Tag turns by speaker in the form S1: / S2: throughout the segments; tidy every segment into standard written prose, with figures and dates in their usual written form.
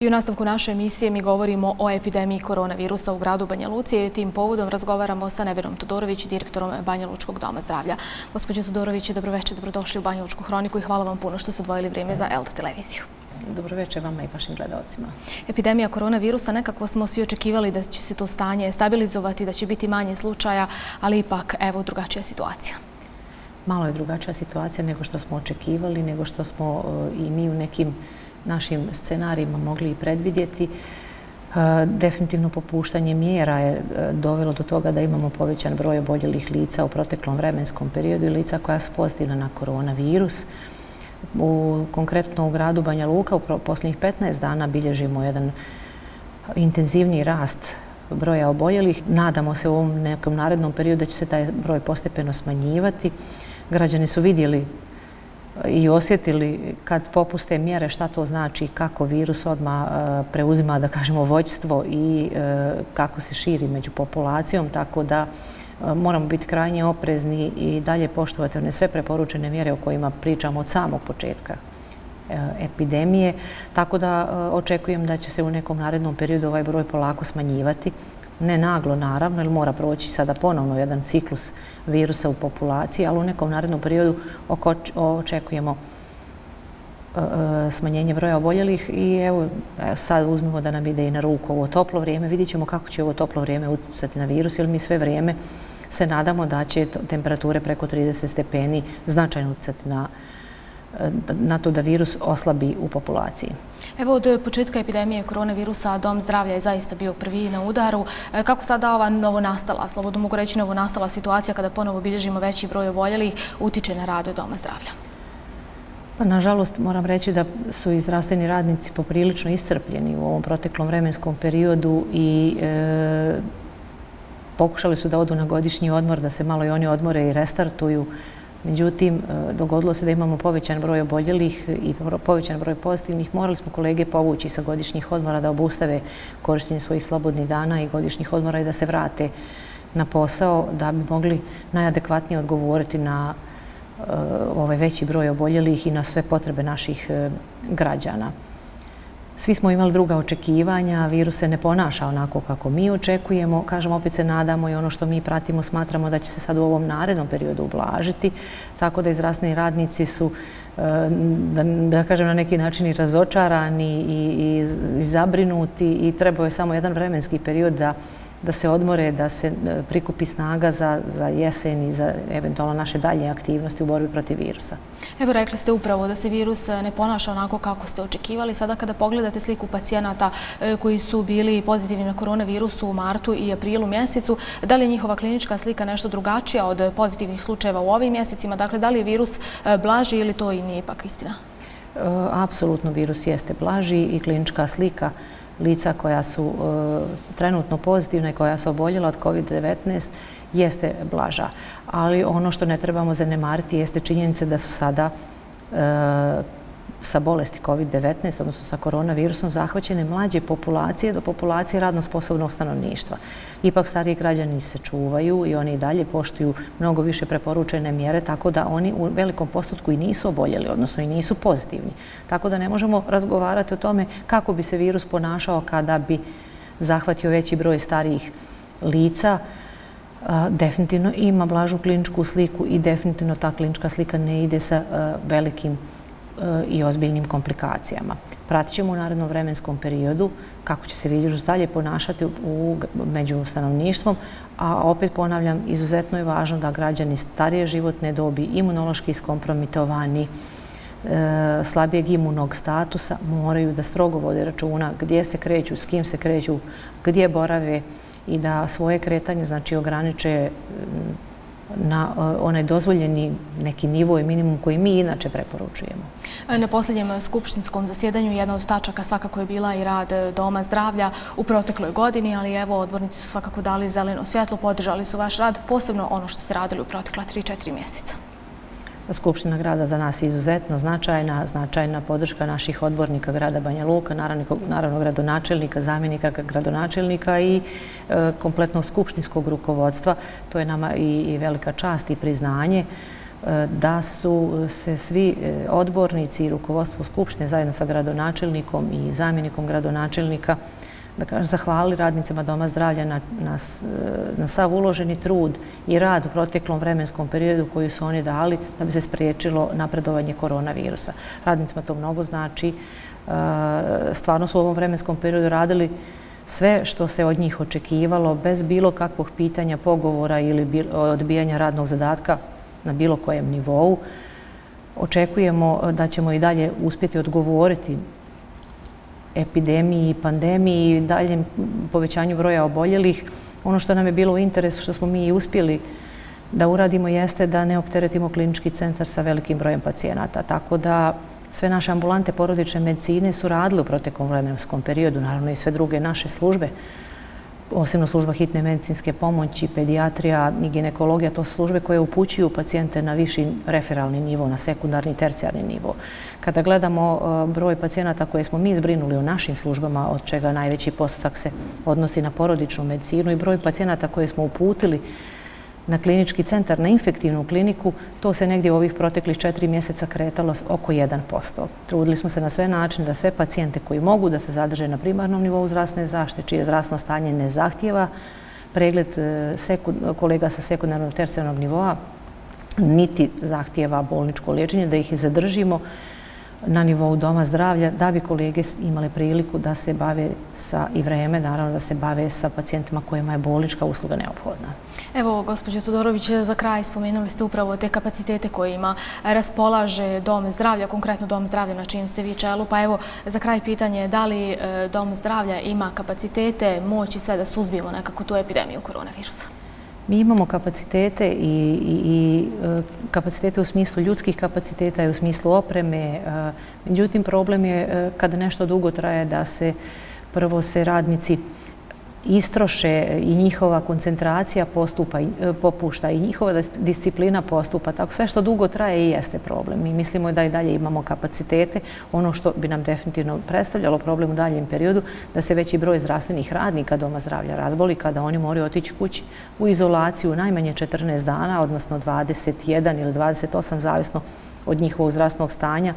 S1: I u nastavku naše emisije mi govorimo o epidemiji koronavirusa u gradu Banja Luci i tim povodom razgovaramo sa Nevenom Todorović, direktorom Banja Lučkog doma zdravlja. Gospođo Todorović, dobroveče, dobrodošli u Banja Lučku hroniku i hvala vam puno što ste odvojili vrijeme za ELDA televiziju.
S2: Dobroveče vama i vašim gledalcima.
S1: Epidemija koronavirusa, nekako smo svi očekivali da će se to stanje stabilizovati, da će biti manje slučaja, ali ipak, evo, drugačija situacija.
S2: Malo je drugačija situacija nego što smo očekivali, nego što smo i mi u nekim našim scenarijima mogli i predvidjeti. Definitivno popuštanje mjera je dovelo do toga da imamo povećan broj oboljelih lica u proteklom vremenskom periodu i lica koja su pozitivna na koronavirus. Konkretno u gradu Banja Luka u posljednjih 15 dana bilježimo jedan intenzivniji rast broja oboljelih. Nadamo se u ovom nekom narednom periodu da će se taj broj postepeno smanjivati. Građani su vidjeli i osjetili kad popuste mjere šta to znači, kako virus odmah preuzima, da kažemo, vođstvo i kako se širi među populacijom, tako da moramo biti krajnje oprezni i dalje poštovati one sve preporučene mjere o kojima pričamo od samog početka epidemije. Tako da očekujem da će se u nekom narednom periodu ovaj broj polako smanjivati. Ne naglo, naravno, jer mora proći sada ponovno jedan ciklus virusa u populaciji, ali u nekom narednom periodu očekujemo smanjenje broja oboljelih i evo sad uzmemo da nam ide i na ruku ovo toplo vrijeme. Vidjet ćemo kako će ovo toplo vrijeme utjecati na virus, jer mi sve vrijeme se nadamo da će temperature preko 30 stepeni značajno utjecati na to da virus oslabi u populaciji.
S1: Evo, od početka epidemije koronavirusa Dom zdravlja je zaista bio prvi na udaru. Kako sada ova novonastala, slobodno mogu reći novonastala situacija kada ponovo bilježimo veći broj oboljelih, utiče na rad Doma zdravlja?
S2: Pa, nažalost, moram reći da su i zdravstveni radnici poprilično iscrpljeni u ovom proteklom vremenskom periodu i pokušali su da odu na godišnji odmor, da se malo i oni odmore i restartuju. Međutim, dogodilo se da imamo povećan broj oboljelih i povećan broj pozitivnih. Morali smo kolege povući sa godišnjih odmora da obustave korištenje svojih slobodnih dana i godišnjih odmora i da se vrate na posao da bi mogli najadekvatnije odgovoriti na ovaj veći broj oboljelih i na sve potrebe naših građana. Svi smo imali druga očekivanja, virus se ne ponaša onako kako mi očekujemo. Kažem, opet se nadamo i ono što mi pratimo, smatramo da će se sad u ovom narednom periodu ublažiti, tako da i zdravstveni radnici su, da kažem, na neki način i razočarani i zabrinuti i trebao je samo jedan vremenski period da se odmore, da se prikupi snaga za jesen i za eventualno naše dalje aktivnosti u borbi protiv virusa.
S1: Evo, rekli ste upravo da se virus ne ponaša onako kako ste očekivali. Sada kada pogledate sliku pacijenata koji su bili pozitivni na koronavirusu u martu i aprilu mjesecu, da li je njihova klinička slika nešto drugačija od pozitivnih slučajeva u ovim mjesecima? Dakle, da li je virus blaži ili to i nije ipak istina?
S2: Apsolutno virus jeste blaži i klinička slika lica koja su trenutno pozitivna i koja su oboljela od COVID-19 jeste blaža. Ali ono što ne trebamo zanemariti jeste činjenica da su sada sa bolesti COVID-19, odnosno sa koronavirusom, zahvaćene mlađe populacije do populacije radno sposobnog stanovništva. Ipak stariji građani se čuvaju i oni i dalje poštuju mnogo više preporučene mjere, tako da oni u velikom postotku i nisu oboljeli, odnosno i nisu pozitivni. Tako da ne možemo razgovarati o tome kako bi se virus ponašao kada bi zahvatio veći broj starijih lica. Definitivno ima blažu kliničku sliku i definitivno ta klinička slika ne ide sa velikim i ozbiljnim komplikacijama. Pratit ćemo u narednom vremenskom periodu kako će se virus dalje ponašati među stanovništvom, a opet ponavljam, izuzetno je važno da građani starije životne dobi, imunološki iskompromitovani, slabijeg imunog statusa moraju da strogo vode računa gdje se kreću, s kim se kreću, gdje borave i da svoje kretanje, znači, ograniče na onaj dozvoljeni neki nivo i minimum koji mi inače preporučujemo.
S1: Na posljednjem skupštinskom zasjedanju jedna od tačaka svakako je bila i rad Doma zdravlja u protekloj godini, ali evo, odbornici su svakako dali zeleno svjetlo, podržali su vaš rad, posebno ono što ste radili u protekla 3-4 mjeseca.
S2: Skupština grada za nas je izuzetno značajna podrška naših odbornika grada Banja Luka, naravno gradonačelnika, zamjenika gradonačelnika i kompletnog skupštinskog rukovodstva. To je nama i velika čast i priznanje. da su se svi odbornici i rukovodstvo Skupštine zajedno sa gradonačelnikom i zamjenikom gradonačelnika zahvalili radnicima Doma zdravlja na sav uloženi trud i rad u proteklom vremenskom periodu koju su oni dali da bi se spriječilo napredovanje koronavirusa. Radnicima to mnogo znači. Stvarno su u ovom vremenskom periodu radili sve što se od njih očekivalo, bez bilo kakvog pitanja, pogovora ili odbijanja radnog zadatka na bilo kojem nivou. Očekujemo da ćemo i dalje uspjeti odgovoriti epidemiji i pandemiji i daljem povećanju broja oboljelih. Ono što nam je bilo u interesu, što smo mi i uspjeli da uradimo, jeste da ne opteretimo klinički centar sa velikim brojem pacijenata. Tako da sve naše ambulante porodične medicine su radile u proteklom vremenskom periodu, naravno i sve druge naše službe, posebno služba hitne medicinske pomoći, pedijatrija i ginekologija. To su službe koje upućuju pacijente na viši referalni nivo, na sekundarni i tercijarni nivo. Kada gledamo broj pacijenata koje smo mi zbrinuli u našim službama, od čega najveći postotak se odnosi na porodičnu medicinu, i broj pacijenata koje smo uputili na klinički centar, na infektivnu kliniku, to se negdje u ovih proteklih 4 mjeseca kretalo oko 1%. Trudili smo se na sve načine da sve pacijente koji mogu da se zadrže na primarnom nivou zdravstvene zaštite, čije zdravstveno stanje ne zahtijeva pregled kolega sa sekundarnog i tercijarnog nivoa, niti zahtijeva bolničko liječenje, da ih i zadržimo na nivou Doma zdravlja, da bi kolege imale priliku da se bave i vreme, naravno da se bave sa pacijentima kojima je bolnička usluga neophodna.
S1: Evo, gospođo Todorović, za kraj spomenuli ste upravo te kapacitete kojima raspolaže Dom zdravlja, konkretno Dom zdravlja na čijem ste vi čelu. Pa evo, za kraj pitanje, da li Dom zdravlja ima kapacitete, moći sve da suzbijemo nekako tu epidemiju koronavirusa?
S2: Mi imamo kapacitete i kapacitete u smislu ljudskih kapaciteta i u smislu opreme. Međutim, problem je kada nešto dugo traje da se prvo radnici istroše i njihova koncentracija popušta i njihova disciplina postupa. Tako sve što dugo traje i jeste problem. Mi mislimo da i dalje imamo kapacitete. Ono što bi nam definitivno predstavljalo problem u daljem periodu, da se veći broj zdravstvenih radnika Doma zdravlja razboli kada oni moraju otići kući u izolaciju najmanje 14 dana, odnosno 21 ili 28, zavisno od njihovog zdravstvenog stanja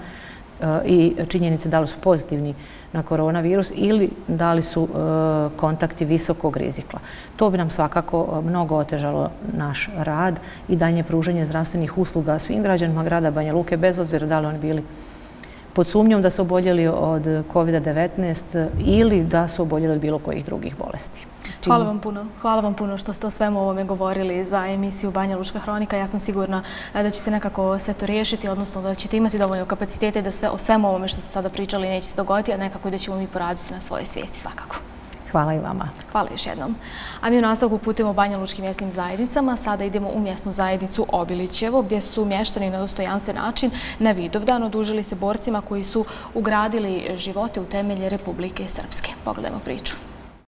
S2: i činjenice da li su pozitivni na koronavirus ili da li su kontakti visokog rizika. To bi nam svakako mnogo otežalo naš rad i daljnje pružanje zdravstvenih usluga svim građanima grada Banja Luke, bez obzira da li oni bili pod sumnjom da su oboljeli od COVID-19 ili da su oboljeli od bilo kojih drugih bolesti.
S1: Hvala vam puno. Hvala vam puno što ste o svemu ovome govorili za emisiju Banja Lučka hronika. Ja sam sigurna da će se nekako sve to riješiti, odnosno da ćete imati dovoljno kapacitete da sve o svemu ovome što ste sada pričali neće se dogoditi, a nekako da ćemo mi poraditi na svojoj svijesti svakako.
S2: Hvala i vama.
S1: Hvala još jednom. A mi u nastavku putujemo Banja Lučkim mjesnim zajednicama. Sada idemo u mjesnu zajednicu Obilićevo, gdje su mještani na dostojanstven način na Vidovdan odužili se borcima koji su ugradili živote u temelje Republike Srpske. Pogledajmo priču.